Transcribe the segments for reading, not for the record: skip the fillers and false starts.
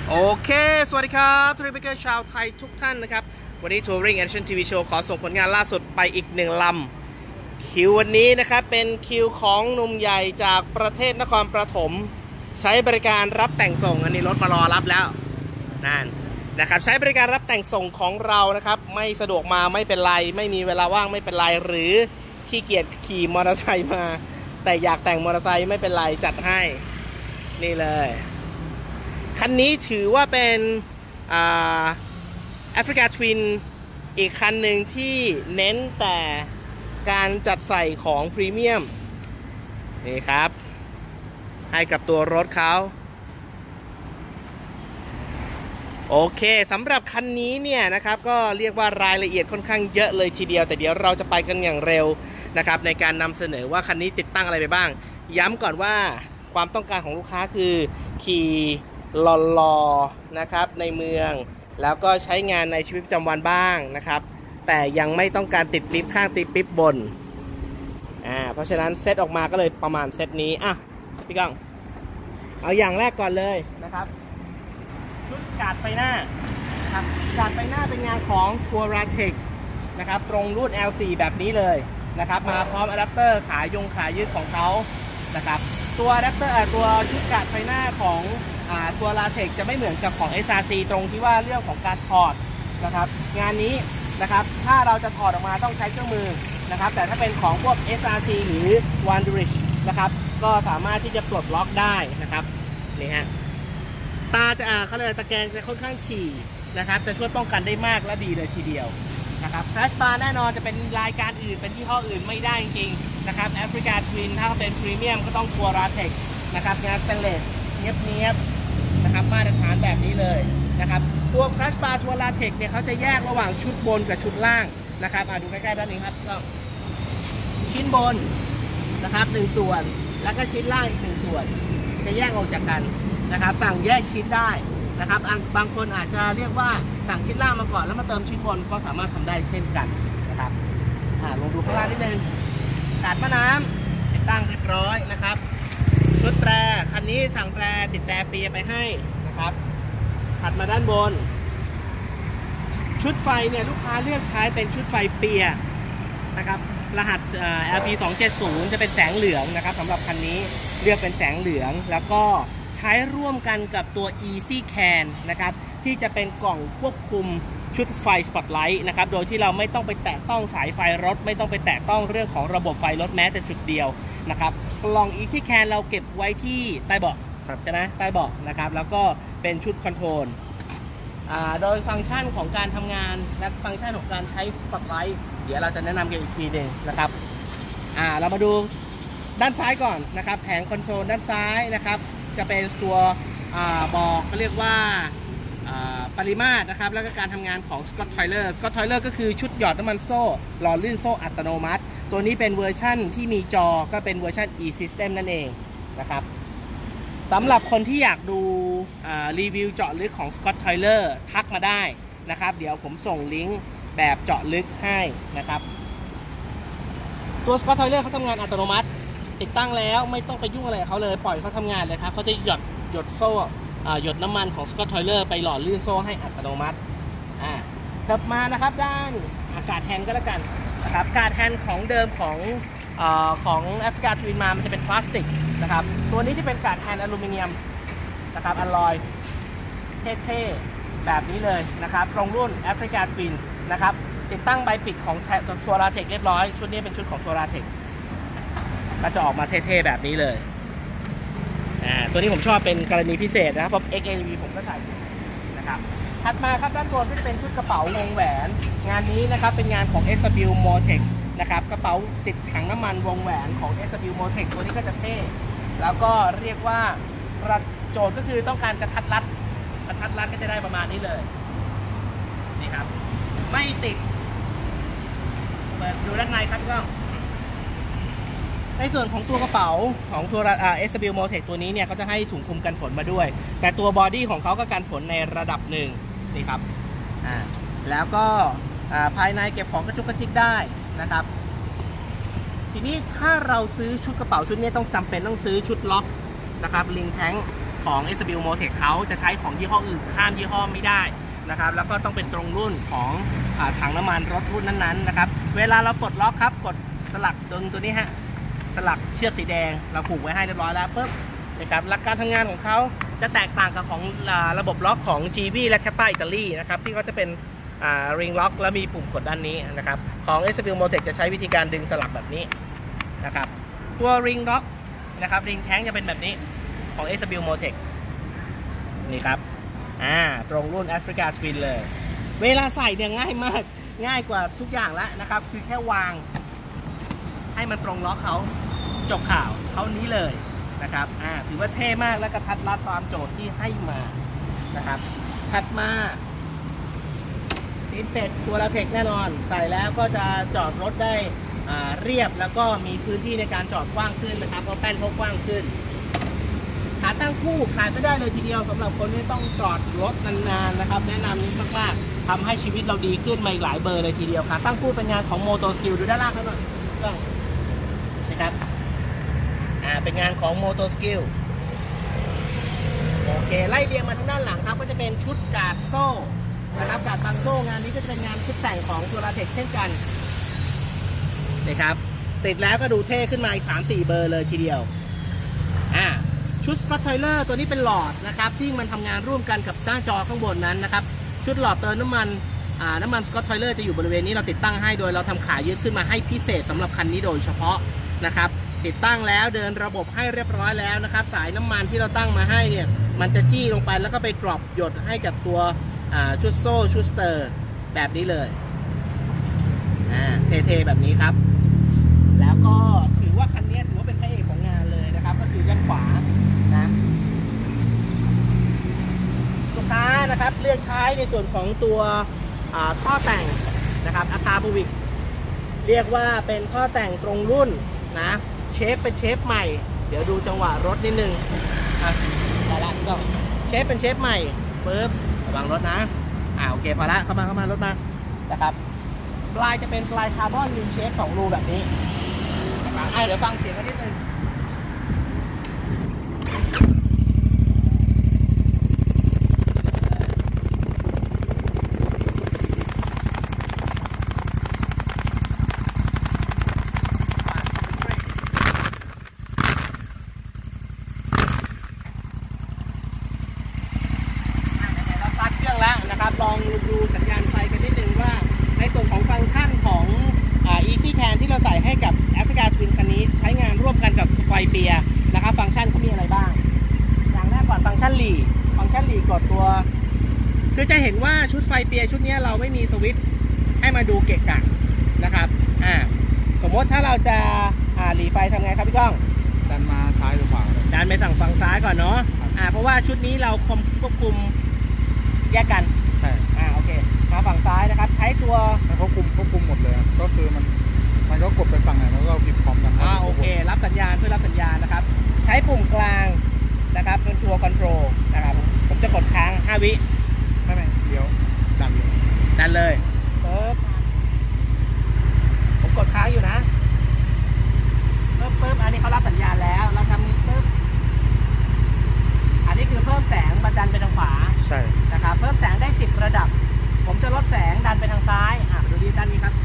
โอเคสวัสดีครับทัวริงเบเกอร์ชาวไทยทุกท่านนะครับวันนี้ Touring Action TV Show ขอส่งผลงานล่าสุดไปอีกหนึ่งลำคิววันนี้นะครับเป็นคิวของหนุ่มใหญ่จากประเทศนครปฐมใช้บริการรับแต่งส่งอันนี้รถมารอรับแล้วนั่นนะครับใช้บริการรับแต่งส่งของเรานะครับไม่สะดวกมาไม่เป็นไรไม่มีเวลาว่างไม่เป็นไรหรือขี้เกียจขี่มอเตอร์ไซค์มาแต่อยากแต่งมอเตอร์ไซค์ไม่เป็นไรจัดให้นี่เลยคันนี้ถือว่าเป็นแอฟริกาทวินอีกคันหนึ่งที่เน้นแต่การจัดใส่ของพรีเมียมนี่ครับให้กับตัวรถเขาโอเคสำหรับคันนี้เนี่ยนะครับก็เรียกว่ารายละเอียดค่อนข้างเยอะเลยทีเดียวแต่เดี๋ยวเราจะไปกันอย่างเร็วนะครับในการนำเสนอว่าคันนี้ติดตั้งอะไรไปบ้างย้ำก่อนว่าความต้องการของลูกค้าคือขี่หล่อๆนะครับในเมืองแล้วก็ใช้งานในชีวิตประจำวันบ้างนะครับแต่ยังไม่ต้องการติดปิ๊บข้างติดปิ๊บบนเพราะฉะนั้นเซตออกมาก็เลยประมาณเซตนี้พี่ก้องเอาอย่างแรกก่อนเลยนะครับชุดกาดไฟหน้าครับกาดไฟหน้าเป็นงานของ Touratech นะครับตรงรุ่น L4 แบบนี้เลยนะครับมาพร้อมอะแดปเตอร์ขายืดของเขานะครับตัวอะแดปเตอร์ตัวชุดกาดไฟหน้าของตัว Touratech จะไม่เหมือนกับของ SRC ตรงที่ว่าเรื่องของการถอดนะครับงานนี้นะครับถ้าเราจะถอดออกมาต้องใช้เครื่องมือนะครับแต่ถ้าเป็นของพวก SRC หรือ Wanderich นะครับก็สามารถที่จะปลดล็อกได้นะครับนี่ฮะตาจะเขาเรียกตะแกรงจะค่อนข้างถี่นะครับจะช่วยป้องกันได้มากและดีเลยทีเดียวนะครับแฟลชบาร์แน่นอนจะเป็นรายการอื่นเป็นยี่ห้ออื่นไม่ได้จริงๆนะครับแอฟริกาทวินถ้าเป็นพรีเมียมก็ต้องตัว Touratech นะครับงานสแตนเลสเนียบนะครับมาตรฐานแบบนี้เลยนะครับตัวแฟลชบาร์Touratechเนี่ยเขาจะแยกระหว่างชุดบนกับชุดล่างนะครับดูใกล้ๆด้านนี้ครับก็ชิ้นบนนะครับ1ส่วนแล้วก็ชิ้นล่างอีก1ส่วนจะแยกออกจากกันนะครับสั่งแยกชิ้นได้นะครับบางคนอาจจะเรียกว่าสั่งชิ้นล่างมาก่อนแล้วมาเติมชิ้นบนก็สามารถทำได้เช่นกันนะครับลองดูข้างล่างนิดนึงกาดมะน้ำติดตั้งเรียบร้อยนะครับชุดแตรคันนี้สั่งแตรติดแตรเปียไปให้นะครับถัดมาด้านบนชุดไฟเนี่ยลูกค้าเลือกใช้เป็นชุดไฟเปียนะครับรหัสLP 270จะเป็นแสงเหลืองนะครับสำหรับคันนี้เลือกเป็นแสงเหลืองแล้วก็ใช้ร่วมกันกับตัว Easy Can นะครับที่จะเป็นกล่องควบคุมชุดไฟสปอตไลท์นะครับโดยที่เราไม่ต้องไปแตะต้องสายไฟรถไม่ต้องไปแตะต้องเรื่องของระบบไฟรถแม้แต่จุดเดียวนะครับกล่อง Easy Can เราเก็บไว้ที่ใต้เบาะใช่ไหมใต้เบาะนะครับแล้วก็เป็นชุดคอนโทรลโดยฟังก์ชันของการทำงานและฟังก์ชันของการใช้สปอตไลท์เดี๋ยวเราจะแนะนำกันอีกทีหนึ่งนะครับเรามาดูด้านซ้ายก่อนนะครับแผงคอนโซลด้านซ้ายนะครับจะเป็นตัวบอกเขาเรียกว่าปริมาตรนะครับแล้วก็การทำงานของ Scott Tyler ก็คือชุดหยอดน้ำมันโซ่หล่อลื่นโซ่อัตโนมัติตัวนี้เป็นเวอร์ชั่นที่มีจอก็เป็นเวอร์ชัน E-System นั่นเองนะครับสำหรับคนที่อยากดูรีวิวเจาะลึกของ Scott Tyler ทักมาได้นะครับเดี๋ยวผมส่งลิงก์แบบเจาะลึกให้นะครับตัว Scott Tyler เขาทำงานอัตโนมัติติดตั้งแล้วไม่ต้องไปยุ่งอะไรกับเขาเลยปล่อยเขาทำงานเลยครับเขาจะหยดโซ่หยดน้ำมันของ Scott Tyler ไปหล่อลื่นโซ่ให้อัตโนมัติกลับมานะครับด้านกาดแฮนด์ก็แล้วกันนะครับกาดแฮนด์ของเดิมของแอฟริกาทวินมันจะเป็นพลาสติกนะครับตัวนี้ที่เป็นกาดแฮนด์อลูมิเนียมนะครับอลลอยเท่ๆแบบนี้เลยนะครับตรงรุ่นแอฟริกาทวินนะครับติดตั้งใบปิดของTouratechเรียบร้อยชุดนี้เป็นชุดของTouratechก็จะออกมาเท่ๆแบบนี้เลยตัวนี้ผมชอบเป็นกรณีพิเศษนะครับเพราะ XAV ผมก็ใส่นะครับถัดมาครับด้านบนก็จะเป็นชุดกระเป๋าวงแหวนงานนี้นะครับเป็นงานของ SW Motech นะครับกระเป๋าติดถังน้ำมันวงแหวนของ SW Motech ตัวนี้ก็จะเท่แล้วก็เรียกว่าโจทย์ก็คือต้องการกระทัดรัดก็จะได้ประมาณนี้เลยนี่ครับไม่ติดเปิดดูด้านในครับก็ในส่วนของตัวกระเป๋าของตัวSW Motech ตัวนี้เนี่ยเขาจะให้ถุงคลุมกันฝนมาด้วยแต่ตัวบอดี้ของเขาก็กันฝนในระดับหนึ่งนี่ครับแล้วก็ภายในเก็บของกระจุกกระจิกได้นะครับทีนี้ถ้าเราซื้อชุดกระเป๋าชุดนี้ต้องจำเป็นต้องซื้อชุดล็อกนะครับลิงแทงของ SW Motec เขาจะใช้ของยี่ห้ออื่นข้ามยี่ห้อไม่ได้นะครับแล้วก็ต้องเป็นตรงรุ่นของถังน้ำมันรถรุ่นนั้นๆนะครับเวลาเราปลดล็อกครับกดสลักดึงตัวนี้ฮะสลักเชือกสีแดงเราผูกไว้ให้เรียบร้อยแล้วปุ๊บนะครับหลักการทำงานของเขาจะแตกต่างกับของระบบล็อกของ GV และ Kappa อิตาลีนะครับที่เขาจะเป็นริงล็อกแล้วมีปุ่มกดด้านนี้นะครับของ SW Motec จะใช้วิธีการดึงสลักแบบนี้นะครับตัวริงล็อกนะครับริงแท้งจะเป็นแบบนี้ของ SW Motec นี่ครับตรงรุ่น Africa Twin เลยเวลาใส่เนี่ยง่ายมากง่ายกว่าทุกอย่างแล้วนะครับคือแค่วางให้มันตรงล็อกเขาจบข่าวเท่านี้เลยนะครับถือว่าเท่มากและกระทัดรัดตามโจทย์ที่ให้มานะครับถัดมาตีนเป็ดตัวลาเท็กแน่นอนใส่แล้วก็จะจอดรถได้เรียบแล้วก็มีพื้นที่ในการจอดกว้างขึ้นนะครับเพราะแป้นเขากว้างขึ้นขาตั้งคู่ขาดไม่ได้เลยทีเดียวสำหรับคนที่ต้องจอดรถนานๆนะครับแนะนำนี้มากๆทำให้ชีวิตเราดีขึ้นมาอีกหลายเบอร์เลยทีเดียวขาตั้งคู่เป็นงานของ Moto Skill ดูด้านล่างเขาหน่อยนะครับเป็นงานของ Moto Skill โอเคไล่เรียงมาทางด้านหลังครับก็จะเป็นชุดกาดโซ่นะครับกาดบางโซ่งานนี้ก็จะเป็นงานชุดแต่งของตัวลาเท็กเช่นกันนะครับติดแล้วก็ดูเท่ขึ้นมาอีก 3-4 เบอร์เลยทีเดียวชุดสกอตไทเลอร์ตัวนี้เป็นหลอดนะครับที่มันทำงานร่วมกันกับหน้าจอข้างบนนั้นนะครับชุดหลอดเติมน้ำมันสกอตไทเลอร์จะอยู่บริเวณนี้เราติดตั้งให้โดยเราทำขายึดขึ้นมาให้พิเศษสำหรับคันนี้โดยเฉพาะนะครับติดตั้งแล้วเดินระบบให้เรียบร้อยแล้วนะครับสายน้ำมันที่เราตั้งมาให้เนี่ยมันจะจี้ลงไปแล้วก็ไปดรอปหยดให้กับตัวชุดโซ่ชุดสเตอร์แบบนี้เลยเท่ๆแบบนี้ครับแล้วก็ถือว่าคันนี้ถือว่าเป็นพระเอกของงานเลยนะครับก็คือยันขวานะลูกค้านะครับเลือกใช้ในส่วนของตัวท่อแต่งนะครับอาคาบูวิกเรียกว่าเป็นท่อแต่งตรงรุ่นนะเชฟเป็นเชฟใหม่เดี๋ยวดูจังหวะรถนิดนึงได้ละก็เชฟเป็นเชฟใหม่ปึ๊บระวังรถนะโอเคพอละเข้ามารถมานะครับปลายจะเป็นปลายคาร์บอนยูเชฟ2รูแบบนี้นะครับเดี๋ยวฟังเสียงกันนิดนึงลองดูสัญญาณไฟกันนิดนึงว่าในส่วนของฟังก์ชันของEasy Can ที่เราใส่ให้กับ Africa Twin คันนี้ใช้งานร่วมกันกับไฟเปียนะครับฟังก์ชันเขามีอะไรบ้างอย่างแรกก่อนฟังก์ชันหลีกดตัวคือจะเห็นว่าชุดไฟเปียชุดนี้เราไม่มีสวิตช์ให้มาดูเกะกะนะครับสมมติถ้าเราจะหลีไฟทำไงครับพี่ก้องดันมาซ้ายหรือขวาดันไปฝั่งซ้ายก่อนเนาะเพราะว่าชุดนี้เราควบคุมแยกกันโอเคมาฝั่งซ้ายนะครับใช้ตัวควบคุมหมดเลยก็คือมันก็กดไปฝั่งไหนแล้วก็พิมพ์พร้อมกันโอเครับสัญญาณเพื่อรับสัญญาณนะครับใช้ปุ่มกลางนะครับเป็นตัวคอนโทรลนะครับผมจะกดค้าง5 วิไม่เดี๋ยวดันเลยผมกดค้างอยู่นะปึ๊บอันนี้เขารับสัญญาณแล้วเราทำปึ๊บอันนี้คือเพิ่มแสงบันดันไปทางขวาใช่นะครับเพิ่มแสงได้10 ระดับผมจะลดแสงดันไปทางซ้ายดูดีด้านนี้ครับ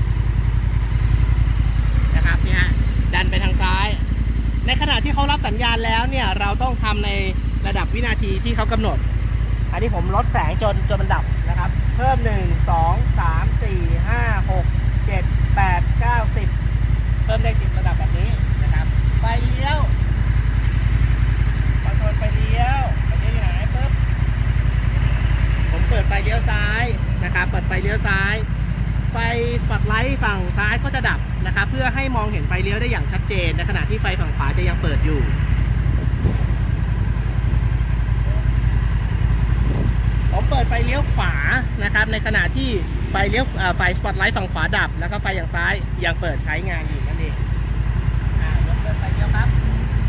นะครับนี่ฮะดันไปทางซ้ายในขณะที่เขารับสัญญาณแล้วเนี่ยเราต้องทำในระดับวินาทีที่เขากำหนดอันนี้ผมลดแสงจนมันดับนะครับเพิ่ม1 2 3 4 5 6 7 8 9 10เพิ่มได้10 ระดับแบบนี้นะครับไฟเลี้ยวคอนโทรลไฟเลี้ยวอยู่ไหนปึ๊บผมเปิดไฟเลี้ยวซ้ายนะครับเปิดไฟเลี้ยวซ้ายไฟสปอตไลท์ฝั่งซ้ายก็จะดับนะครับเพื่อให้มองเห็นไฟเลี้ยวได้อย่างชัดเจนในขณะที่ไฟฝั่งขวาจะยังเปิดอยู่ผมเปิดไฟเลี้ยวขวานะครับในขณะที่ไฟสปอตไลท์ฝั่งขวาดับแล้วก็ไฟอย่างซ้ายยังเปิดใช้งานอยู่นั่นเองเปิดไฟเลี้ยวครับ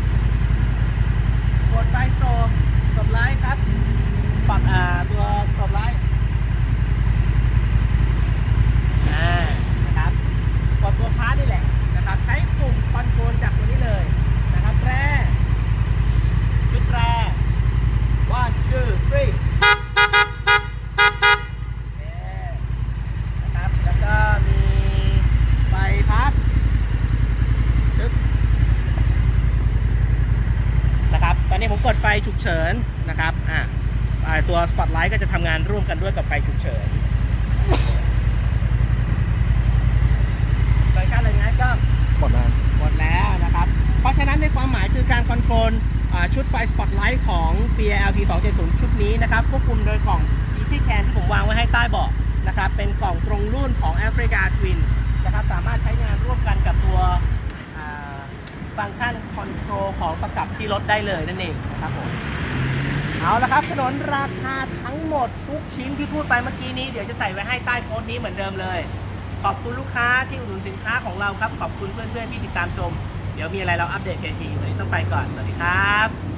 กดไฟสโตปไลท์ครับปรับตัวสโตปไลท์นะครับกดตัวพาร์ทนี่แหละนะครับใช้ปุ่มคอนโทรลจากตัวนี้เลยนะครับชุดแรกเฉินนะครับตัวสปอตไลท์ก็จะทำงานร่วมกันด้วยกับไฟฉุกเฉินฟังก์ชันอะไรนะก็หมดแล้วนะครับเพราะฉะนั้นในความหมายคือการคอนโทรลชุดไฟสปอตไลท์ของ Peer LP 270ชุดนี้นะครับควบคุมโดยกล่อง Easy Can ที่ผมวางไว้ให้ใต้เบาะนะครับเป็นกล่องตรงรุ่นของ Africa Twin นะครับสามารถใช้งานร่วมกันกับตัวฟังก์ชันคอนโทรลของประกับที่รถได้เลยนั่นเองนะครับผมเอาละครับถนนราคาทั้งหมดทุกชิ้นที่พูดไปเมื่อกี้นี้เดี๋ยวจะใส่ไว้ให้ใต้โพสต์นี้เหมือนเดิมเลยขอบคุณลูกค้าที่อุดหนุนสินค้าของเราครับขอบคุณเพื่อนๆที่ติดตามชมเดี๋ยวมีอะไรเราอัปเดตกันทีวันนี้ต้องไปก่อนสวัสดีครับ